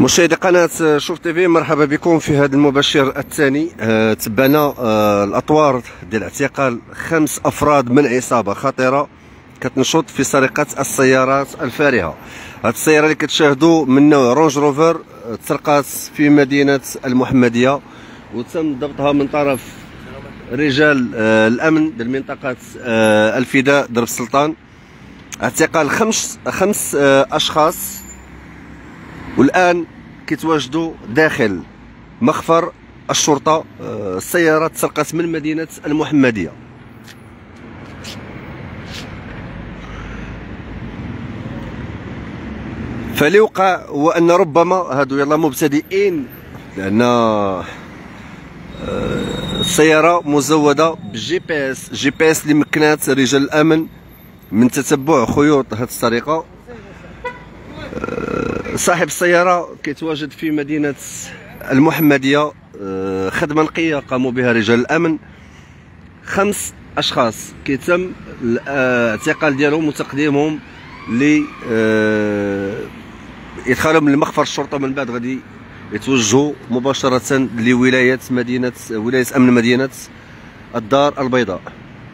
مشاهدي قناة شوف تيفي، مرحبا بكم في هذا المباشر الثاني. تبعنا الأطوار ديال اعتقال 5 أفراد من عصابة خطيرة كتنشط في سرقة السيارات الفارهة. هذه السيارة اللي كتشاهدوا من نوع رونج روفر تسرقات في مدينة المحمدية، وتم ضبطها من طرف رجال الأمن ديال منطقة الفداء درب السلطان. اعتقال خمس أشخاص، والآن كيتواجدوا داخل مخفر الشرطة. السيارة تسرقت من مدينة المحمدية. فاللي وقع هو أن ربما هادو يلا مبتدئين، لأن السيارة مزودة بالجي بي اس اللي مكنات رجال الأمن من تتبع خيوط هذه السرقة. صاحب السيارة كيتواجد في مدينة المحمدية. خدمة نقية قاموا بها رجال الأمن. 5 أشخاص كيتم الاعتقال ديالهم وتقديمهم ل إدخالهم لمخفر الشرطة، من بعد غادي يتوجهوا مباشرة لولاية ولاية أمن مدينة الدار البيضاء.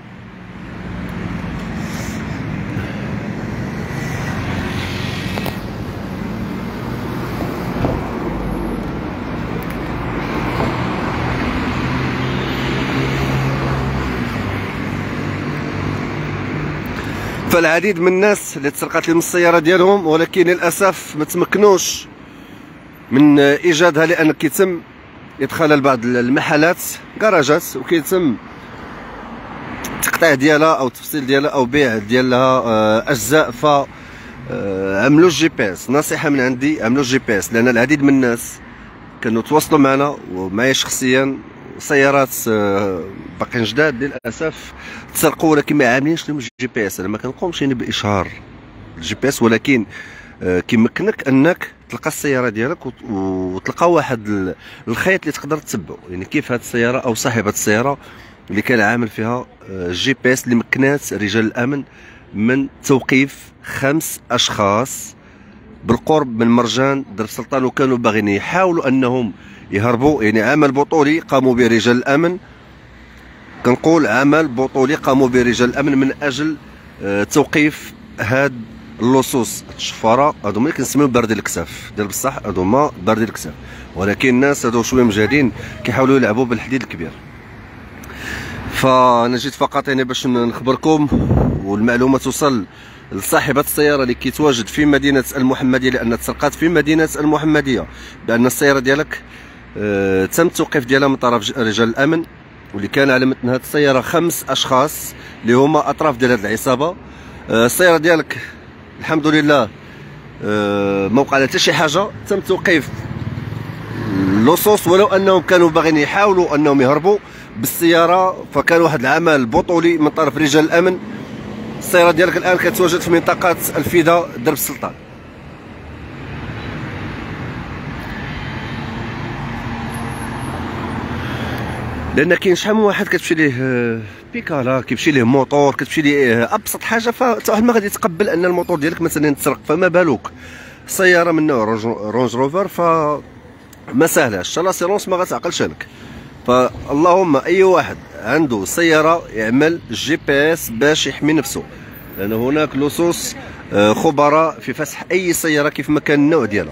فالعديد من الناس اللي تسرقت لهم السيارة ديالهم، ولكن للأسف ما تمكنوش من إيجادها، لأن كيتم إدخالها لبعض المحلات كراجات، وكيتم التقطيع ديالها أو التفصيل ديالها أو بيع ديالها أجزاء. ف عملوا الجي بي اس. نصيحة من عندي، عملوا الجي بي اس، لأن العديد من الناس كانوا تواصلوا معنا ومعايا شخصيا، سيارات باقيين جداد للاسف تسرقوا، ولكن ما عاملينش لهم الجي بي اس. انا ما كنقومش يعني باشهار الجي بي اس، ولكن كيمكنك انك تلقى السياره ديالك وتلقى واحد الخيط اللي تقدر تتبعه، يعني كيف هذه السياره او صاحبه السياره اللي كان عامل فيها الجي بي اس اللي مكنات رجال الامن من توقيف 5 اشخاص بالقرب من مرجان درب السلطان، وكانوا باغيين يحاولوا انهم يهربوا. يعني عمل بطولي قاموا به رجال الامن، كنقول عمل بطولي قاموا به رجال الامن من اجل توقيف هاد اللصوص الشفاره. هادو اللي كنسميو باردي الكساف ديال بصح، هادو هما باردي الكساف، ولكن الناس هادو شويه مجاهدين كيحاولوا يلعبوا بالحديد الكبير. فانا جيت فقط يعني باش نخبركم والمعلومه توصل لصاحبة السيارة اللي كيتواجد في مدينة المحمدية، لأن تسرقات في مدينة المحمدية، بأن السيارة ديالك تم التوقيف ديالها من طرف رجال الأمن، واللي كان على متن هذه السيارة 5 أشخاص اللي هما أطراف ديال هذه العصابة. السيارة ديالك الحمد لله ما وقع لها حتى شي حاجة، تم توقيف اللصوص، ولو أنهم كانوا باغيين يحاولوا أنهم يهربوا بالسيارة، فكان واحد العمل بطولي من طرف رجال الأمن. السيارة ديالك الآن كتواجد في منطقة الفداء درب السلطان. لأن كاين شحال من واحد كتمشي ليه بيكالا، كيمشي ليه موطور، كتمشي ليه أبسط حاجة، فتا واحد ما غادي يتقبل أن الموطور ديالك مثلا يتسرق، فما بالوك سيارة من نوع رونج روفر. فما ساهلاش، لاسيرونس ما غتعقلش لك. فاللهم اي واحد عنده سياره يعمل جي بي اس باش يحمي نفسه، لان هناك لصوص خبراء في فسح اي سياره كيف ما كان النوع ديالها.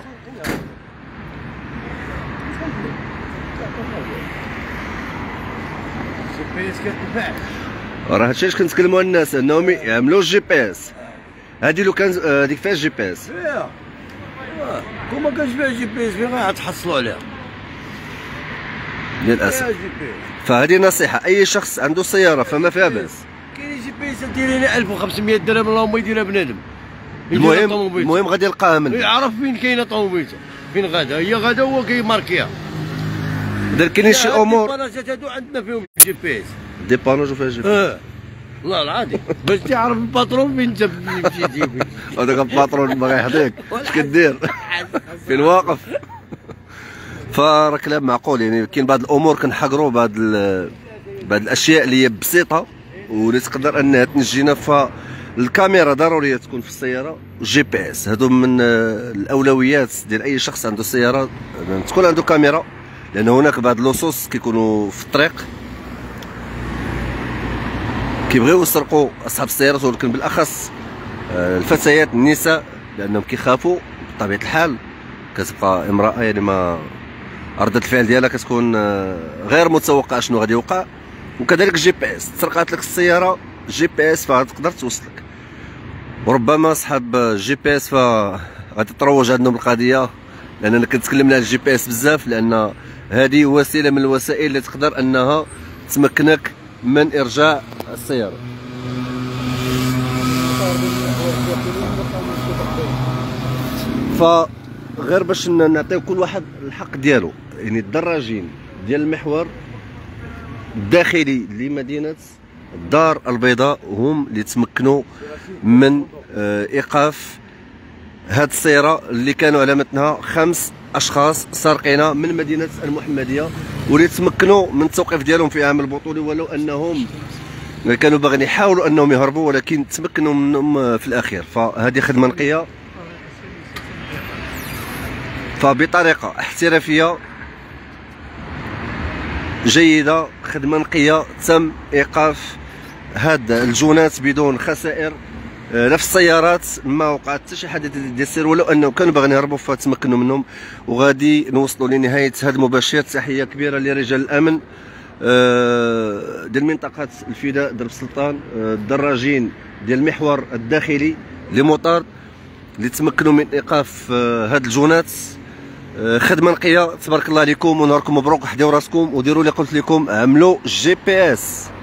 راه هادشي اللي كنتكلموا الناس انهم يعملوا الجي بي اس. هادي لو كان هذيك فيها الجي بي اس، كون ما كانش فيها جي بي اس فين غتحصلوا عليها للاسف. فهذه نصيحه، اي شخص عنده سياره فما فيها باس. كاين جي بي اس ديري لها 1500 درهم، اللهم يديرها بنادم. المهم غادي يلقاها من يعرف فين كاينه طوموبيلته، فين غادا، هي غادا هو كيماركيها. كاين شي امور البلاصات هادو عندنا فيهم جي بي اس، دي بانوج وفيها جي بي اس. والله العظيم باش تعرف الباترون فين انت مشيتي. هذاك الباترون باغي يحضيك، اش كدير فين واقف. فراه كلام معقول. يعني كاين بعض الامور كنحقروا بعض الاشياء اللي هي بسيطه واللي تقدر انها تنجينا. الكاميرا ضروريه تكون في السياره، جي بي اس هادو من الاولويات ديال اي شخص عنده سياره تكون عنده كاميرا، لان هناك بعض اللصوص كيكونوا في الطريق كيبغيو يسرقوا اصحاب السيارات، ولكن بالاخص الفتيات النساء، لانهم كيخافوا بطبيعه الحال. كتبقى امراه يعني ما ردة الفعل ديالها كتكون غير متوقعه شنو غادي يوقع. وكذلك الجي بي اس، تسرقات لك السياره جي بي اس فغتقدر توصلك، وربما صحاب الجي بي اس فغادي تروج عندهم القضيه، لاننا كنتكلم على الجي بي اس بزاف، لان هذه وسيله من الوسائل اللي تقدر انها تمكنك من ارجاع السياره. فغير باش نعطيو كل واحد الحق ديالو، يعني الدراجين ديال المحور الداخلي لمدينه الدار البيضاء هم اللي تمكنوا من ايقاف هاد السياره اللي كانوا على متنها 5 اشخاص سارقين من مدينه المحمديه، واللي تمكنوا من التوقيف ديالهم في عام البطوله، ولو انهم كانوا باغيين يحاولوا انهم يهربوا ولكن تمكنوا منهم في الاخير. فهذه خدمه نقيه، فبطريقه احترافيه جيده، خدمه نقيه، تم ايقاف هاد الجونات بدون خسائر لا في السيارات، ما وقعت حتى شي حادث ديال السير، ولو انهم كانوا باغيين يهربوا فتمكنوا منهم. وغادي نوصلوا لنهايه هذا المباشر. تحيه كبيره لرجال الامن ديال منطقه الفداء درب سلطان، الدراجين ديال المحور الداخلي لمطارد اللي تمكنوا من ايقاف هاد الجونات. خدمه نقيه، تبارك الله عليكم ونهاركم مبروك. حداو راسكم وديروا اللي قلت لكم، عملوا جي بي اس.